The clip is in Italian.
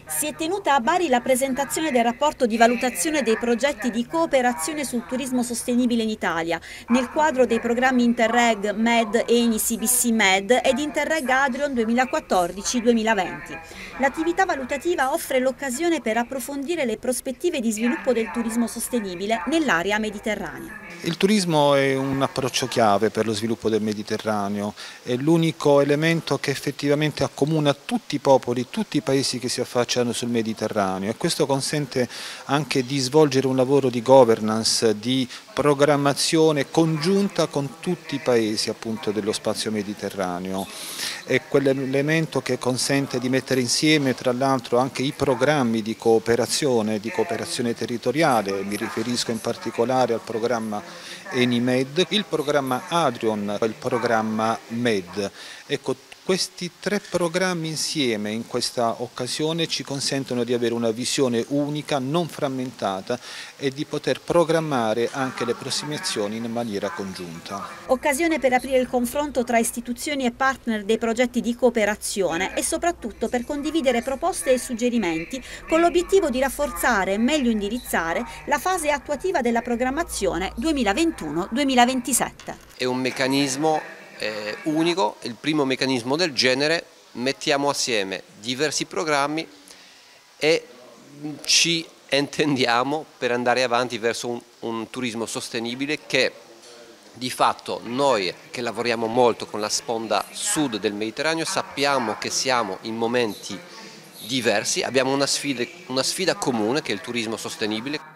Si è tenuta a Bari la presentazione del rapporto di valutazione dei progetti di cooperazione sul turismo sostenibile in Italia, nel quadro dei programmi Interreg Med, Eni, CBC Med ed Interreg Adrion 2014-2020. L'attività valutativa offre l'occasione per approfondire le prospettive di sviluppo del turismo sostenibile nell'area mediterranea. Il turismo è un approccio chiave per lo sviluppo del Mediterraneo, è l'unico elemento che effettivamente accomuna tutti i popoli, tutti i paesi che si affacciano sul Mediterraneo, e questo consente anche di svolgere un lavoro di governance, di programmazione congiunta con tutti i paesi appunto dello spazio mediterraneo. È quell'elemento che consente di mettere insieme tra l'altro anche i programmi di cooperazione territoriale, mi riferisco in particolare al programma Eni-Med, il programma Adrion e il programma Med. Ecco, questi tre programmi insieme in questa occasione ci consentono di avere una visione unica, non frammentata, e di poter programmare anche le prossime azioni in maniera congiunta. Occasione per aprire il confronto tra istituzioni e partner dei progetti di cooperazione e soprattutto per condividere proposte e suggerimenti con l'obiettivo di rafforzare e meglio indirizzare la fase attuativa della programmazione 2021-2027. È un meccanismo unico, il primo meccanismo del genere. Mettiamo assieme diversi programmi e ci intendiamo per andare avanti verso un turismo sostenibile che di fatto noi che lavoriamo molto con la sponda sud del Mediterraneo sappiamo che siamo in momenti diversi, abbiamo una sfida comune che è il turismo sostenibile.